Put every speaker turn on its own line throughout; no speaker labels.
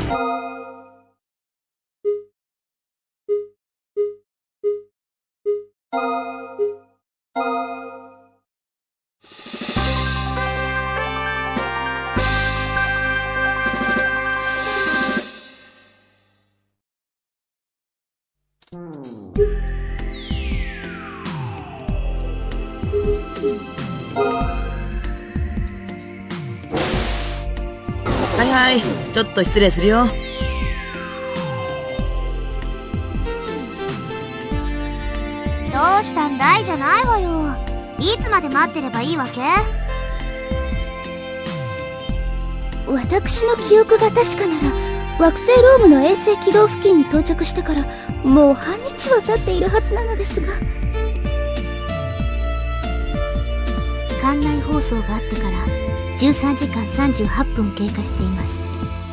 はいはい、ちょっと失礼するよ。
どうしたんだいじゃないわよ。いつまで待ってればいいわけ？
私の記憶が確かなら、惑星ロームの衛星軌道付近に到着してからもう半日は経っているはずなのですが。
館内放送があってから13時間38分経過しています。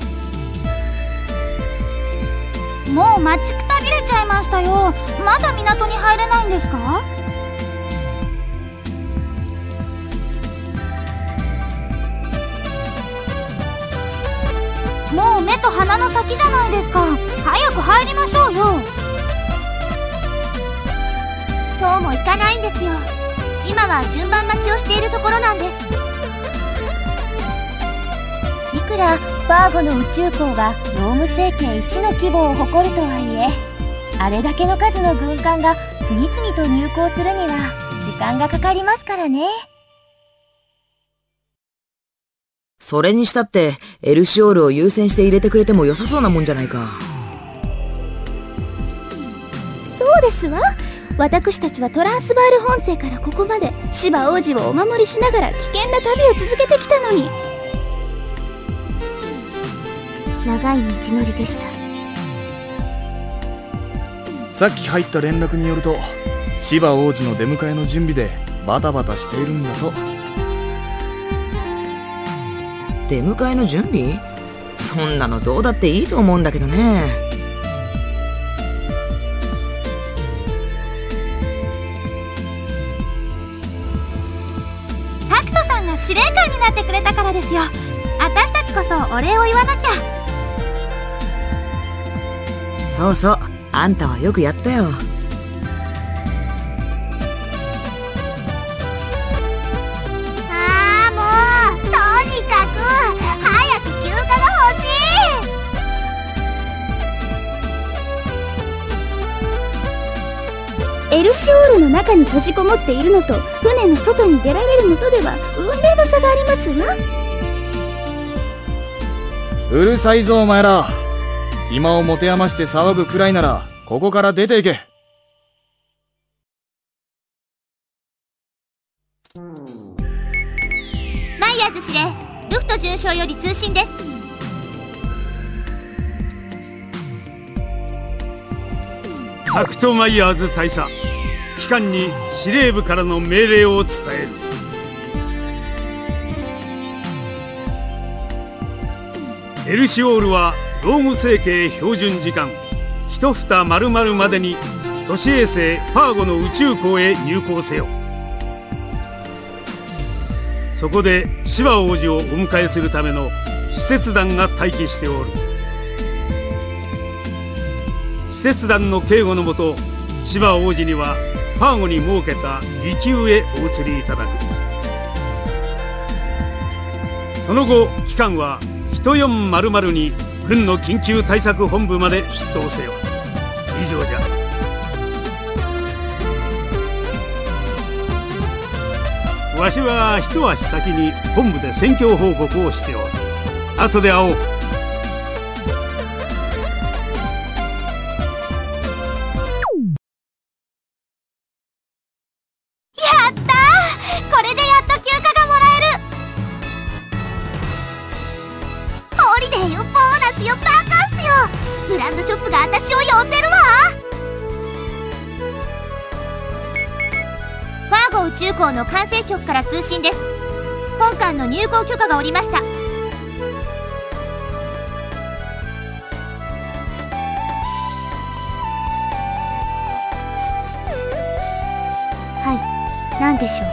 もう待ちくたびれちゃいましたよ。まだ港に入れないんですか？もう目と鼻の先じゃないですか。早く入りましょうよ。そうもいかないんですよ。今は順番待ちをしているところなんです。
いくらファーゴの宇宙港がローム星系一の規模を誇るとはいえ、あれだけの数の軍艦が次々と入港するには時間がかかりますからね。
それにしたってエルシオールを優先して入れてくれても良さそうなもんじゃないか。
そうですわ。私たちはトランスバール本星からここまで芝王子をお守りしながら危険な旅を続けてきたのに。
長い道のりでした。
さっき入った連絡によると、芝王子の出迎えの準備でバタバタしているんだと。
出迎えの準備？そんなのどうだっていいと思うんだけどね。
タクトさんが司令官になってくれたからですよ。私たちこそお礼を言わなきゃ。
そうそう、あんたはよくやったよ。
ああ、もうとにかく早く休暇が欲し
い。エルシオールの中に閉じこもっているのと船の外に出られるのとでは運命の差がありますわ。
うるさいぞお前ら。今を持て余して騒ぐくらいならここから出ていけ。
マイヤーズ司令、ルフト准将より通信です。
タクトマイヤーズ大佐、機関に司令部からの命令を伝える。エルシオールはローム星系標準時間1蓋〇〇までに都市衛星ファーゴの宇宙港へ入港せよ。そこで芝王子をお迎えするための使節団が待機しておる。使節団の警護のもと、芝王子にはファーゴに設けた離宮へお移りいただく。その後機関は1400に軍の緊急対策本部まで出頭せよ。以上じゃ。わしは一足先に本部で戦況報告をしておる。後で会おう。
やったー、これでやっと休暇がもらえる。ホリデーよ、ボーナスよ、バカンスよ。ブランドショップが私を呼んでるわ。ファーゴ宇宙港の管制局から通信です。本艦の入港許可が下りました。はい、何でしょ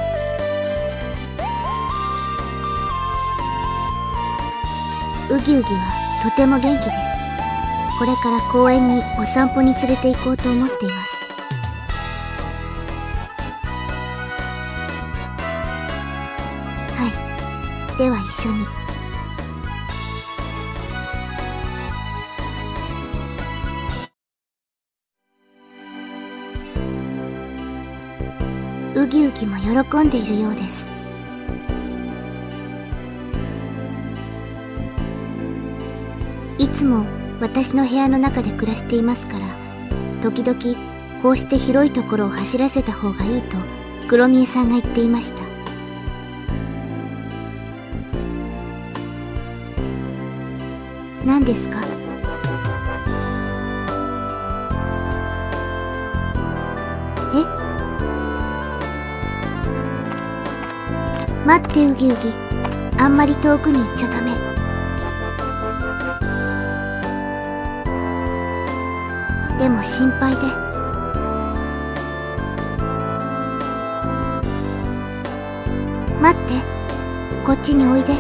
う。ウギウギはとても元気です。これから公園にお散歩に連れて行こうと思っています。はい。では一緒に。ウギウギも喜んでいるようです。いつも私の部屋の中で暮らしていますから、時々こうして広いところを走らせた方がいいと黒見えさんが言っていました。何ですか？待って、ウギウギ。あんまり遠くに行っちゃダメ。でも心配で。待って、こっちにおいで。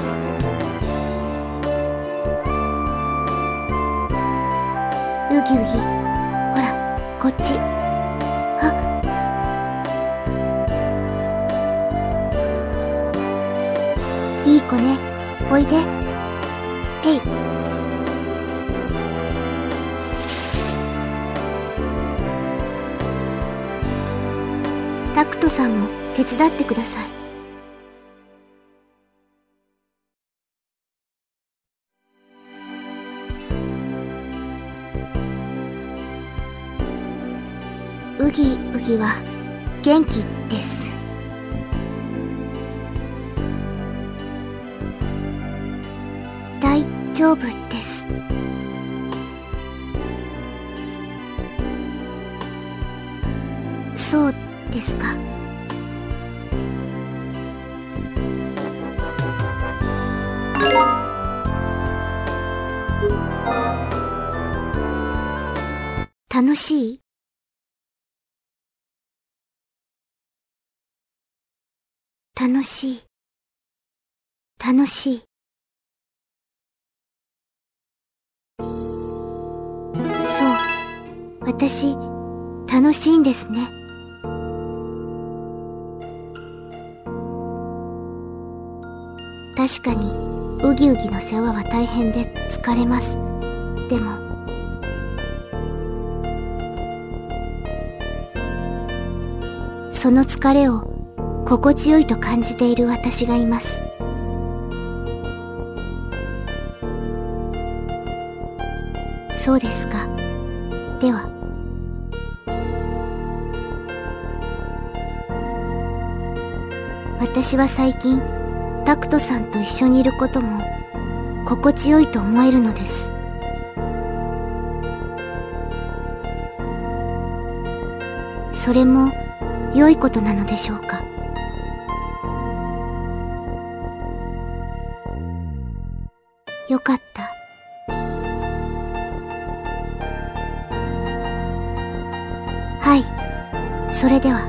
ウギウギ、ほら、こっち。いい子ね、おいで。えい。タクトさんも手伝ってください。ウギウギは元気です。大丈夫です。そうですか。楽しい？楽しい。楽しい。私、楽しいんですね。確かに、ウギウギの世話は大変で疲れます。でも、その疲れを心地よいと感じている私がいます。そうですか。では。私は最近、タクトさんと一緒にいることも、心地よいと思えるのです。それも、良いことなのでしょうか。よかった。はい、それでは。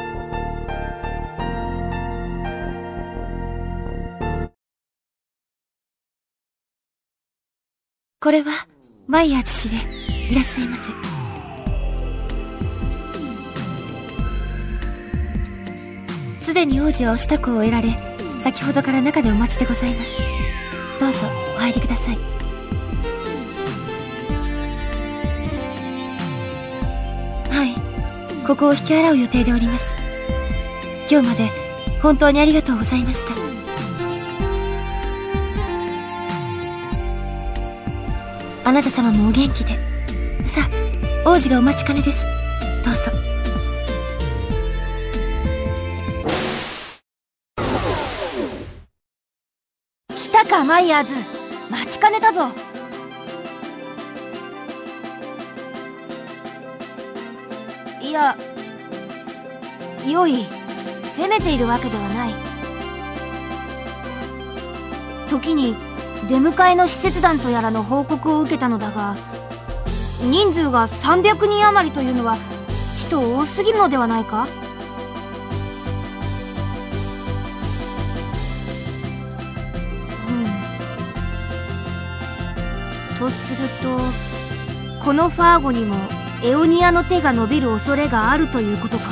これはマイヤーズ氏でいらっしゃいませ。すでに王子はお支度を終えられ、先ほどから中でお待ちでございます。どうぞお入りください。はい、ここを引き払う予定でおります。今日まで本当にありがとうございました。あなた様もお元気で。さあ、王子がお待ちかねです。どうぞ。
来たか、マイヤーズ。待ちかねたぞ。いや、良い。責めているわけではない。時に出迎えの使節団とやらの報告を受けたのだが、人数が300人余りというのはちと多すぎるのではないか。 そうするとこのファーゴにもエオニアの手が伸びる恐れがあるということか。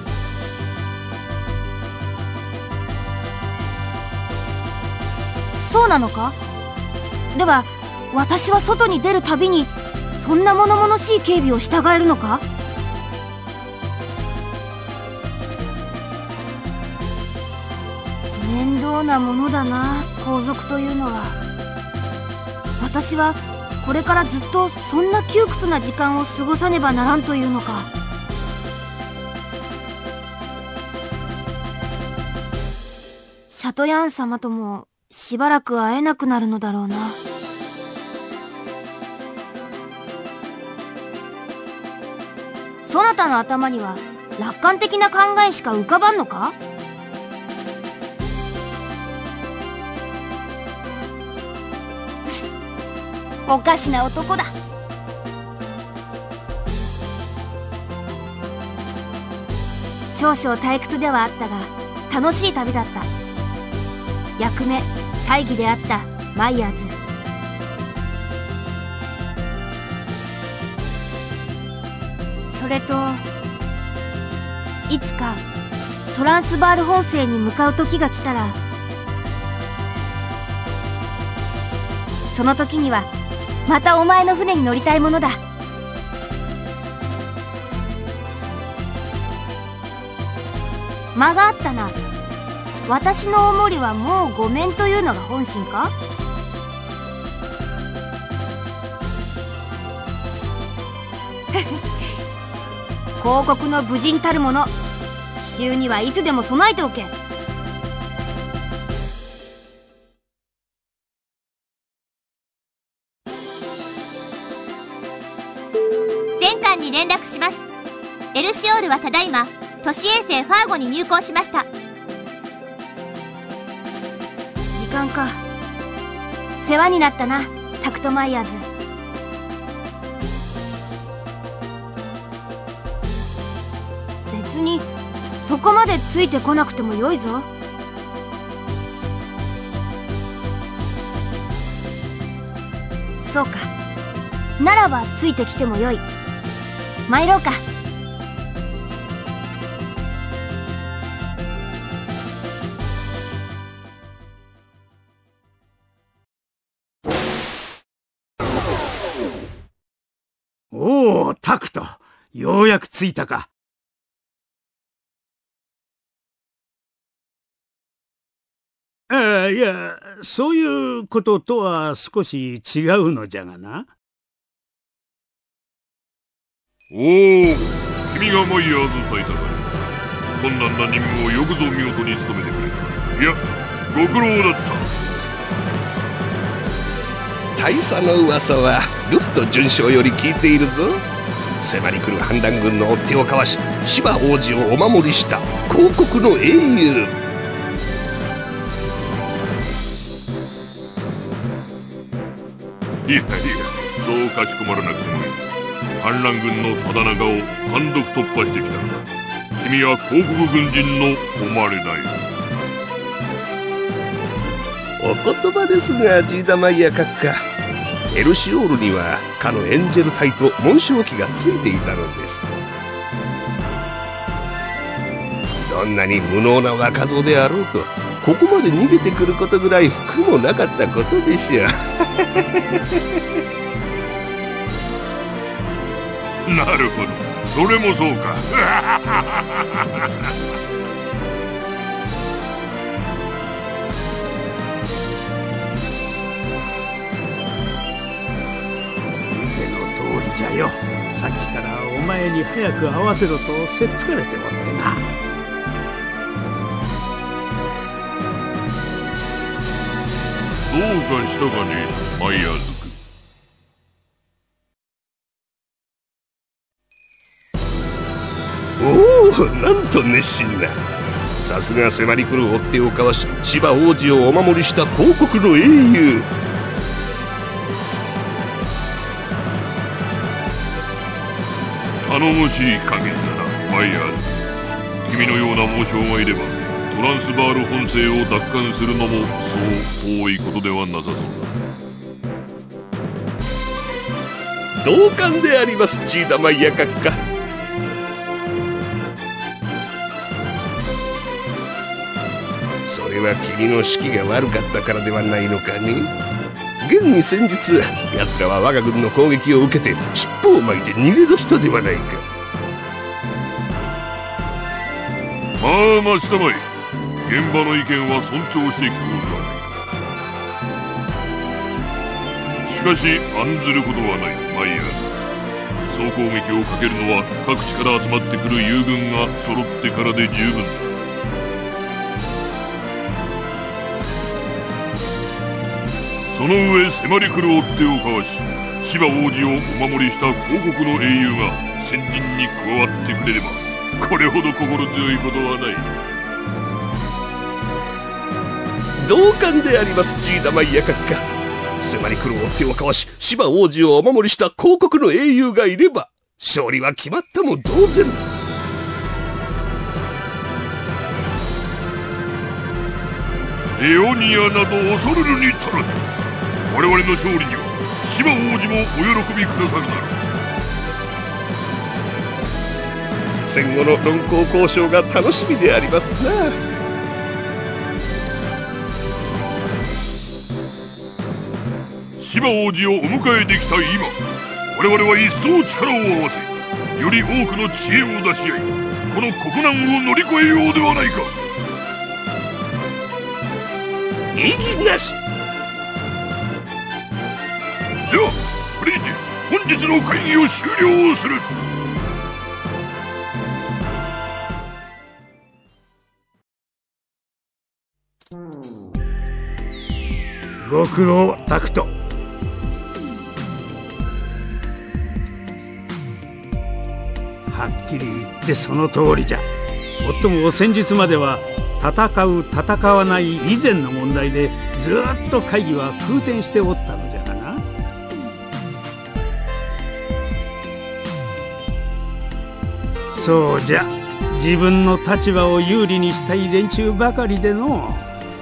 そうなのか。では私は外に出るたびにそんな物々しい警備を従えるのか。面倒なものだな、皇族というのは。私はこれからずっとそんな窮屈な時間を過ごさねばならんというのか。シャトヤン様ともしばらく会えなくなるのだろうな。そなたの頭には楽観的な考えしか浮かばんのか。
おかしな男だ。
少々退屈ではあったが楽しい旅だった。役目大義であったマイヤーズ。それといつかトランスバール本線に向かう時が来たら、その時にはまたお前の船に乗りたいものだ。間があったな。私のおもりはもうごめんというのが本心か。広告の武人たるもの、奇襲にはいつでも備えておけ。
全艦に連絡します。エルシオールはただいま都市衛星ファーゴに入港しました。
時間か。世話になったな、タクトマイヤーズ。別にそこまでついてこなくてもよいぞ。そうか。ならばついてきてもよい。参ろうか。
おお、タクト、ようやく着いたか。いや、そういうこととは少し違うのじゃがな。
おお、君がマイヤーズ大佐だ。困難な任務をよくぞ見事に務めてくれ。いや、ご苦労だった。
大佐の噂はルフト准将より聞いているぞ。迫り来る反乱軍の追っ手をかわし、芝王子をお守りした広告の英雄。
いやいや、そうかしこまらなくてもいい。反乱軍のただ中を単独突破してきたのだ。君は広告軍人の誉れだよ。
お言葉ですが、ジーダマイヤ閣下、エルシオールにはかのエンジェル隊と紋章機がついていたのです。どんなに無能な若造であろうと、ここまで逃げてくることぐらい苦もなかったことでしょう。
なるほど、それもそうか。
じゃよ、さっきからお前に早く会わせろとせっつかれておってな。
どうかしたかね、マイヤーズ
君。おお、なんと熱心だ。さすが迫り来る追っ手をかわし、芝王子をお守りした広告の英雄。
頼もしい加減だな、マイヤーズ。君のような猛将がいればトランスバール本線を奪還するのもそう遠いことではなさそうだ。
同感であります、ジーダマイヤ閣下。それは君の士気が悪かったからではないのかね。現に先日、奴らは我が軍の攻撃を受けて尻尾を巻いて逃げ出したではないか。
まあ待ちたまえ。現場の意見は尊重して聞こうではないか。しかし案ずることはない、マイヤー。総攻撃をかけるのは各地から集まってくる友軍が揃ってからで十分だ。その上迫り来る追っ手をかわし、芝王子をお守りした広国の英雄が先陣に加わってくれれば、これほど心強いことはない。
同感であります、ジーダマイヤ閣下。迫り来る追っ手をかわし、芝王子をお守りした広国の英雄がいれば、勝利は決まったも同然。
エオニアなど恐るるに足らず、我々の勝利には芝王子もお喜びくださるなら。
戦後の論功交渉が楽しみでありますな。
芝王子をお迎えできた今、我々は一層力を合わせ、より多くの知恵を出し合い、この国難を乗り越えようではないか。
異議なし。
ではこれにて本日の会議を終了する。
ご苦労タクト。はっきり言ってその通りじゃ。もっとも先日までは戦う戦わない以前の問題でずっと会議は空転しておったのじゃがな。そうじゃ、自分の立場を有利にしたい連中ばかりでの。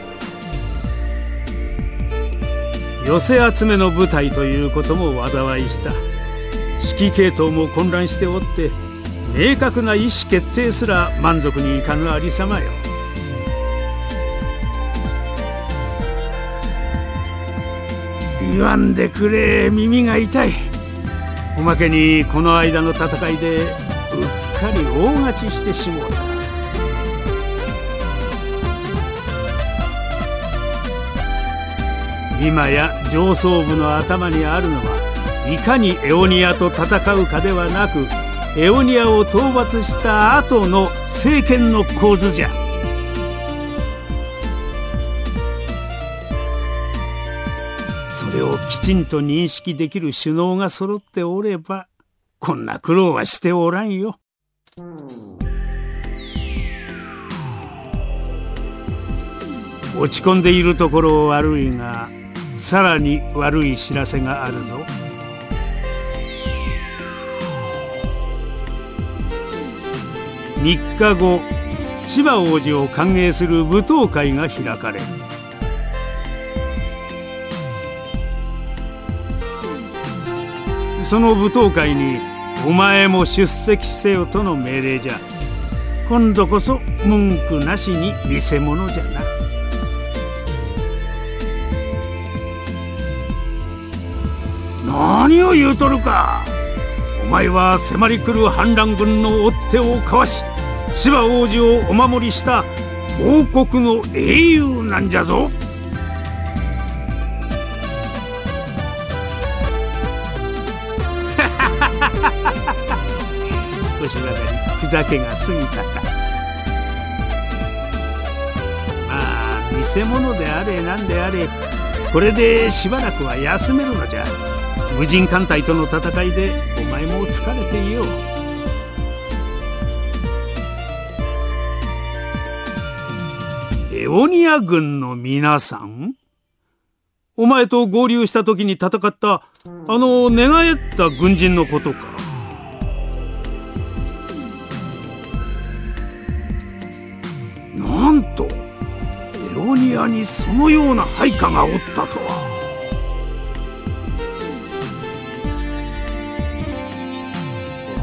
寄せ集めの部隊ということも災いした。指揮系統も混乱しておって、明確な意思決定すら満足にいかぬありさまよ。言わんでくれ、耳が痛い。おまけにこの間の戦いでうっかり大勝ちしてしもうた。今や上層部の頭にあるのはいかにエオニアと戦うかではなく、エオニアを討伐した後の政権の構図じゃ。それをきちんと認識できる首脳が揃っておれば、こんな苦労はしておらんよ。落ち込んでいるところ悪いが、さらに悪い知らせがあるぞ。3日後、芝王子を歓迎する舞踏会が開かれる。その舞踏会にお前も出席せよとの命令じゃ。今度こそ文句なしに見せ物じゃな。何を言うとるか。お前は迫り来る反乱軍の追っ手をかわし、芝王子をお守りした王国の英雄なんじゃぞ。少しばかりふざけが過ぎたか。まあ見せ物であれなんであれ、これでしばらくは休めるのじゃ。無人艦隊との戦いでお前も疲れていよう。エオニア軍の皆さん、お前と合流した時に戦った寝返った軍人のことか。なんとエオニアにそのような配下がおったとは。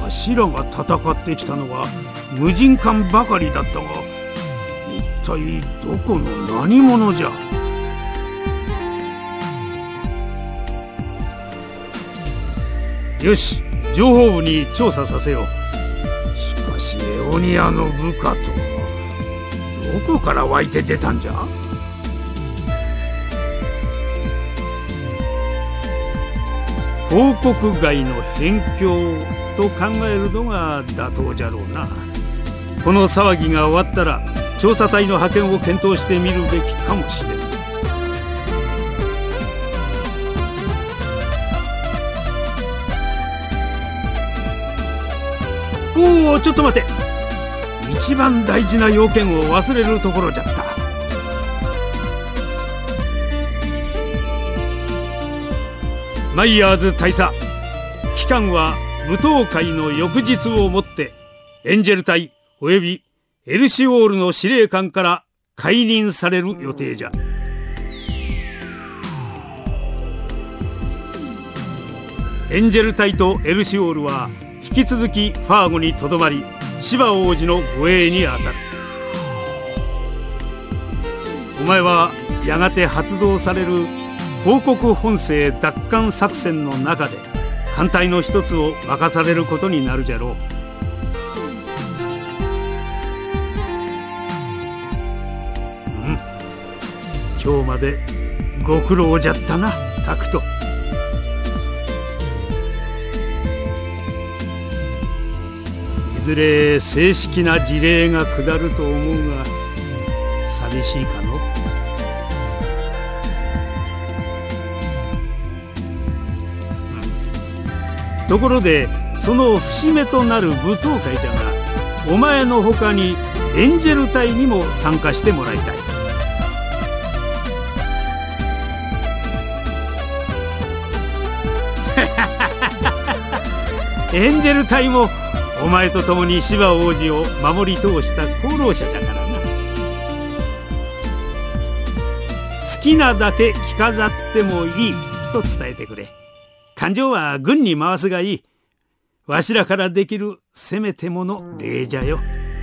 わしらが戦ってきたのは無人艦ばかりだったが、一体どこの何者じゃ。よし、情報部に調査させよう。しかしエオニアの部下とはどこから湧いて出たんじゃ。広告外の辺境と考えるのが妥当じゃろうな。この騒ぎが終わったら調査隊の派遣を検討してみるべきかもしれん。おお、ちょっと待て。一番大事な要件を忘れるところじゃった。マイヤーズ大佐、期間は舞踏会の翌日をもってエンジェル隊およびエルシオールの司令官から解任される予定じゃ。エンジェル隊とエルシオールは引き続きファーゴにとどまり、シバ王子の護衛に当たる。お前はやがて発動される広告本勢奪還作戦の中で艦隊の一つを任されることになるじゃろう。今日までご苦労じゃったな、タクト。いずれ正式な辞令が下ると思うが、寂しいかの。ところでその節目となる舞踏会だが、お前のほかにエンジェル隊にも参加してもらいたい。エンジェル隊もお前と共にシバ王子を守り通した功労者じゃからな。好きなだけ着飾ってもいいと伝えてくれ。勘定は軍に回すがいい。わしらからできるせめてもの礼じゃよ。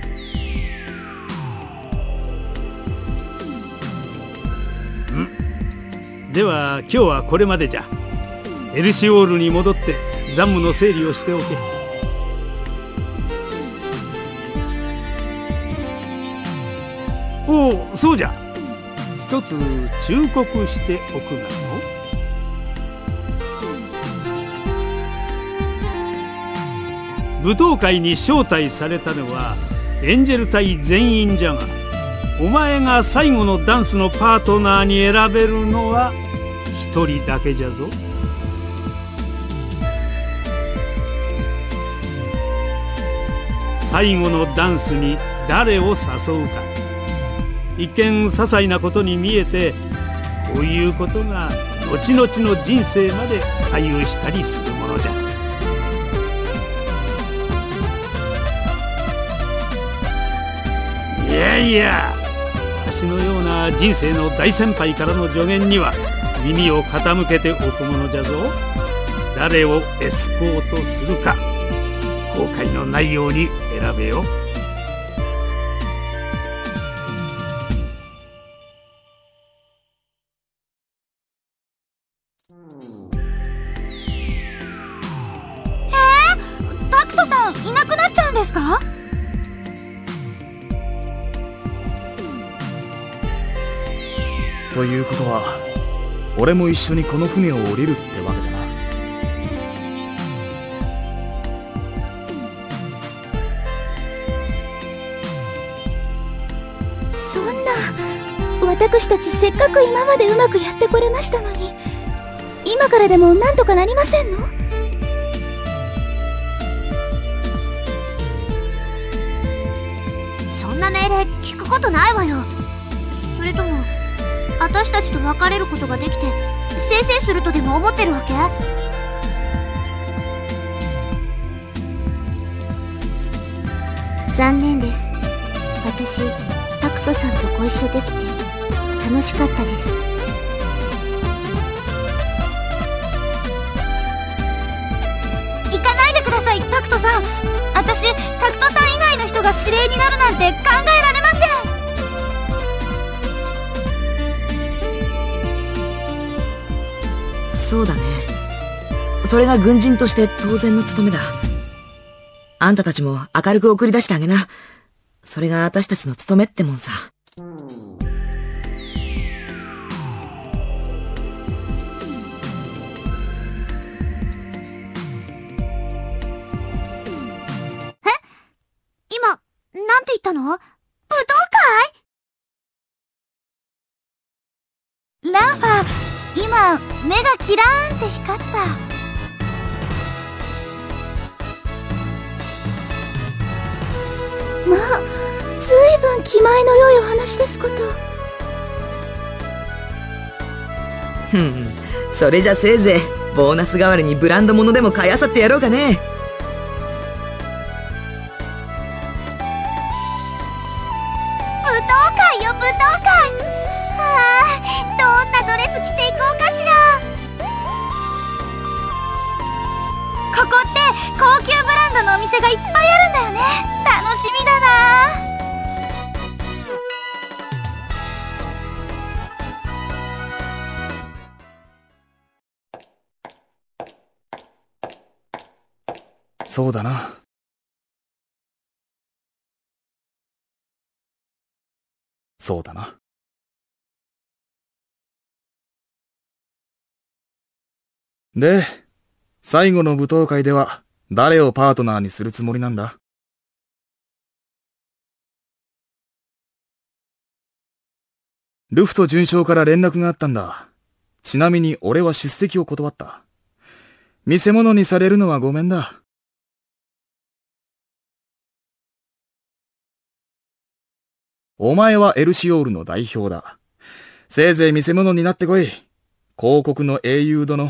では今日はこれまでじゃ。エルシオールに戻って残務の整理をしておけ。おお、そうじゃ。一つ忠告しておくがの。舞踏会に招待されたのはエンジェル隊全員じゃが、お前が最後のダンスのパートナーに選べるのは一人だけじゃぞ。最後のダンスに誰を誘うか、一見些細なことに見えて、こういうことが後々の人生まで左右したりするものじゃ。いやいや、私のような人生の大先輩からの助言には耳を傾けておくものじゃぞ。誰をエスコートするか、後悔のないように選べよ。
タクトさんいなくなっちゃうんですか？
ということは俺も一緒にこの船を降りるってわけだな。
そんな、私たちせっかく今までうまくやってこれましたのに、今からでもなんとかなりませんの？
そんな命令聞くことないわよ。それとも私たちと別れることができてせいせいするとでも思ってるわけ？
残念です。私、タクトさんとご一緒できて楽しかったです。
行かないでください、タクトさん。 私タクトさん以外の人が司令になるなんて考えられません。
そうだね。それが軍人として当然の務めだ。あんたたちも明るく送り出してあげな。それが私たちの務めってもんさ。
今、なんて言ったの？武道会？ランファ、今、目がキラーンって光った。まあ、ずいぶん気前の良いお話ですこと。
それじゃせいぜいボーナス代わりにブランド物でも買いあさってやろうかね。
武道会よ、武道会。どんなドレス着ていこうかしら。ここって高級ブランドのお店がいっぱいあるんだよね。楽しみだな。
そうだな。そうだな。で、最後の舞踏会では誰をパートナーにするつもりなんだ？ルフト准将から連絡があったんだ。ちなみに俺は出席を断った。見せ物にされるのはごめんだ。お前はエルシオールの代表だ。せいぜい見せ物になってこい。広告の英雄殿。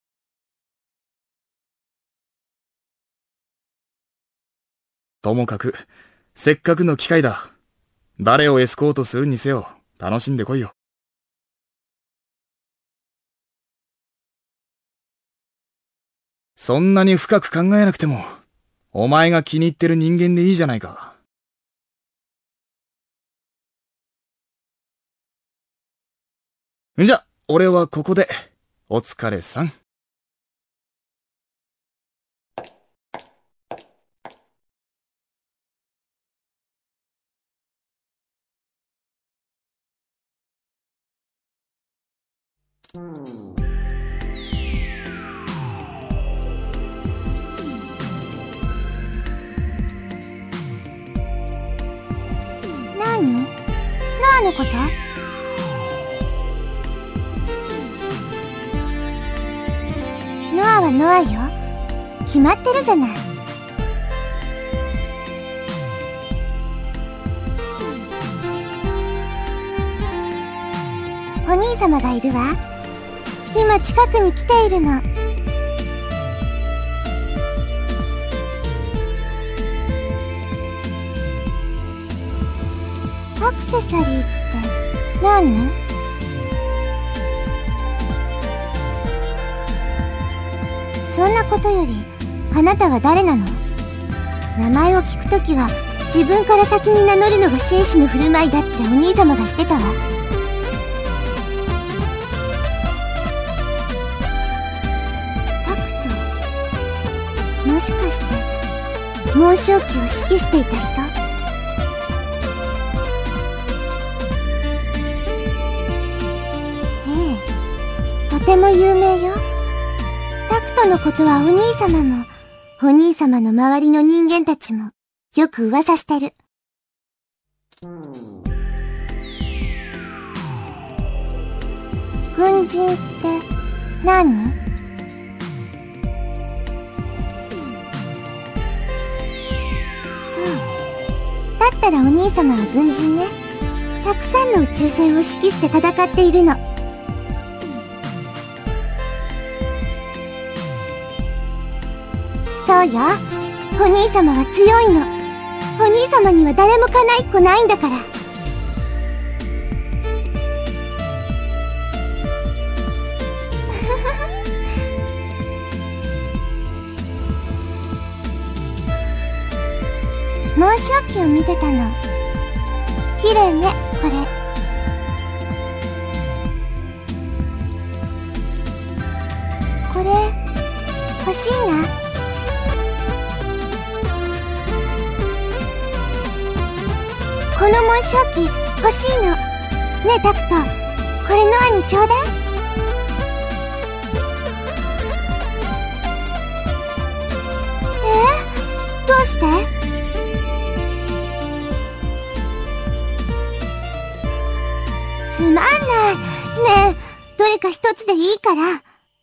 ともかく、せっかくの機会だ。誰をエスコートするにせよ、楽しんでこいよ。そんなに深く考えなくても、お前が気に入ってる人間でいいじゃないか。じゃ、俺はここで、お疲れさん。
何のこと？ノアはノアよ。決まってるじゃない。お兄様がいるわ。今近くに来ているの。アクセサリーって何？そんなことより、あなたは誰なの？名前を聞くときは自分から先に名乗るのが紳士の振る舞いだってお兄様が言ってたわ。タクト、もしかして紋章機を指揮していた人？とても有名よ。タクトのことはお兄様の周りの人間たちもよく噂してる。軍人って何？そう。だったらお兄様は軍人ね。たくさんの宇宙船を指揮して戦っているの。そうよ。お兄様は強いの。お兄様には誰もかないっこないんだから。
紋章機を見てたの。綺麗ね、これ。これ欲しいな。この紋章機欲しいの。ねえタクト、これノアにちょうだい。どうして？つまんない。ねえ、どれか一つでいいから。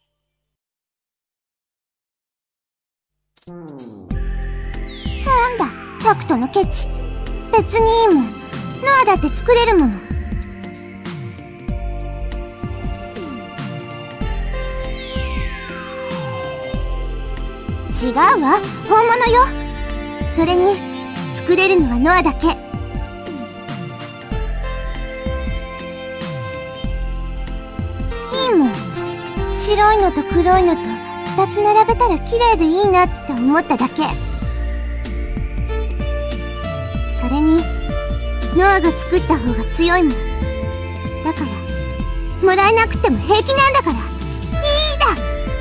なんだ、タクトのケチ。別にいいもん。ノアだって作れるもの。違うわ、本物よ。それに作れるのはノアだけ。いいもん。白いのと黒いのと2つ並べたら綺麗でいいなって思っただけ。それにノアが作った方が強いもん。だからもらえなくても平気なんだから。いいだ。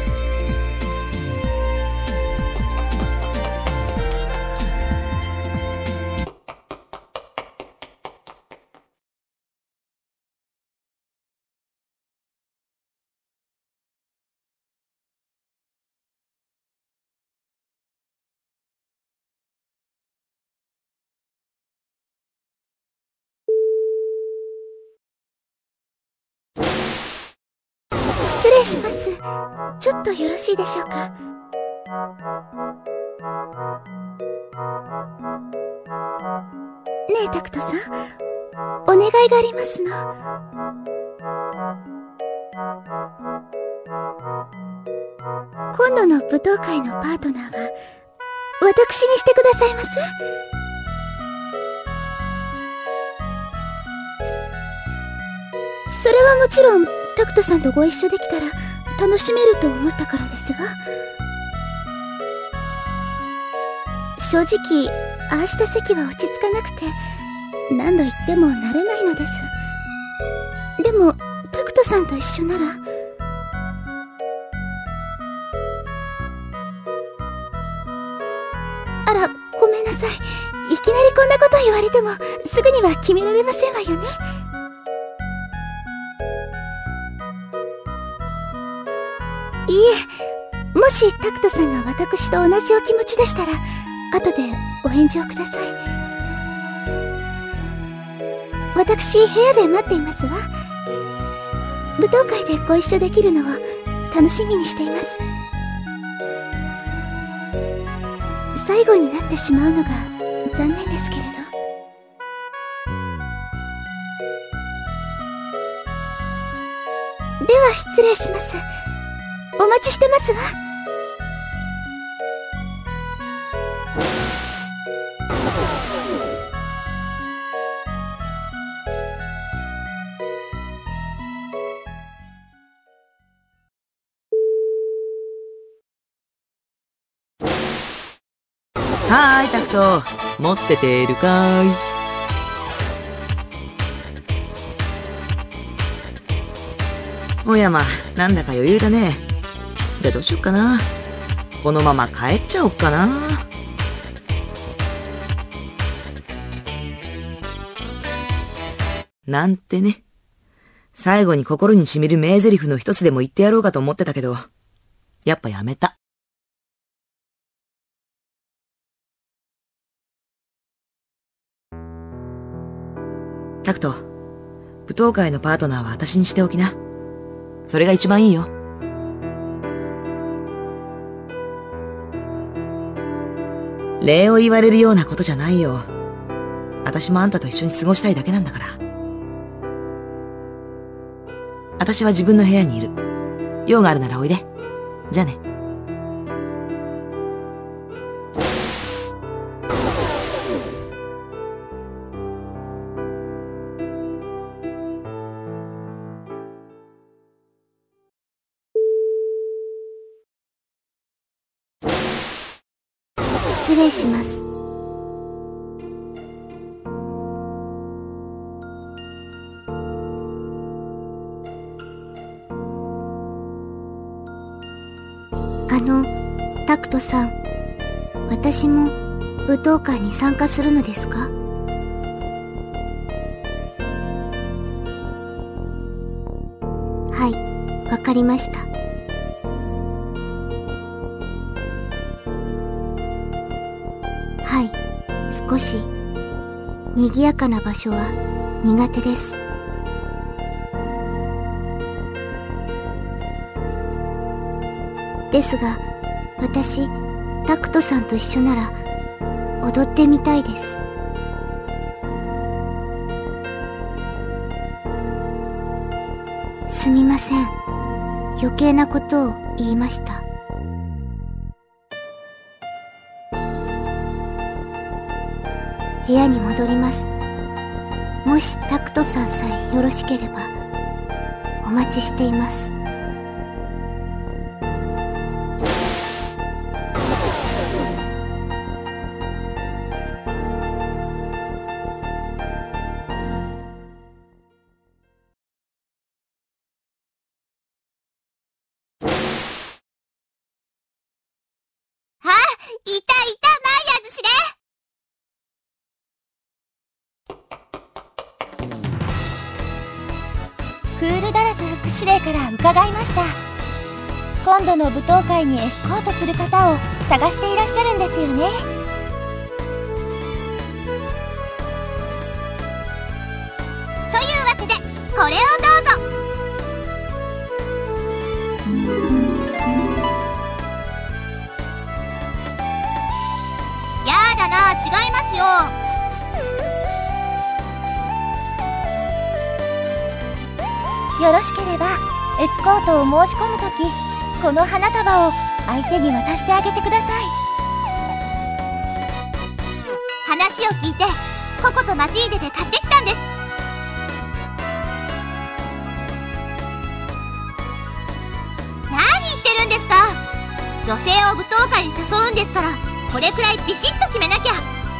失礼します。ちょっとよろしいでしょうか。ねえタクトさん、お願いがありますの。今度の舞踏会のパートナーは私にしてくださいます？それはもちろんタクトさんとご一緒できたら楽しめると思ったからですわ。正直ああした席は落ち着かなくて何度言っても慣れないのです。でもタクトさんと一緒なら。あら、ごめんなさい。いきなりこんなこと言われてもすぐには決められませんわよね。いいえ、もしタクトさんが私と同じお気持ちでしたら後でお返事をください。私部屋で待っていますわ。舞踏会でご一緒できるのを楽しみにしています。最後になってしまうのが残念ですけれど。では失礼します。お待ちしてますわ。
はーいタクト、持っててるかーい。おやま、なんだか余裕だね。じゃあどうしよっかな。このまま帰っちゃおっかな。なんてね。最後に心に染みる名台詞の一つでも言ってやろうかと思ってたけど、やっぱやめた。タクト、舞踏会のパートナーは私にしておきな。それが一番いいよ。礼を言われるようなことじゃないよ。私もあんたと一緒に過ごしたいだけなんだから。私は自分の部屋にいる。用があるならおいで。じゃあね。
失礼します。 タクトさん、私も舞踏会に参加するのですか？はい、わかりました。はい、少し賑やかな場所は苦手です。ですが、私、タクトさんと一緒なら踊ってみたいです。すみません。余計なことを言いました。部屋に戻ります。もしタクトさんさえよろしければ、お待ちしています。
いたいた、マイヤーズ司令。クールダラス副司令から伺いました。今度の舞踏会にエスコートする方を探していらっしゃるんですよね。というわけで、これをどうぞ。やだな、違いますよ。よろしければエスコートを申し込むとき、この花束を相手に渡してあげてください。話を聞いてココとマチーデで買ってきたんです。何言ってるんですか。女性を舞踏会に誘うんですから、これくらいビシッと決めなきゃ。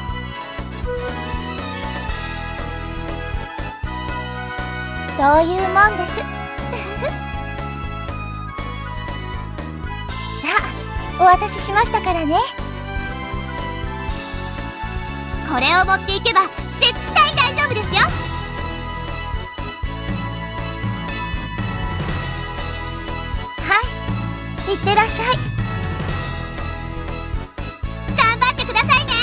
そういうもんですじゃあお渡ししましたからね。これを持っていけば絶対大丈夫ですよ。はい、いってらっしゃい。頑張ってくださいね。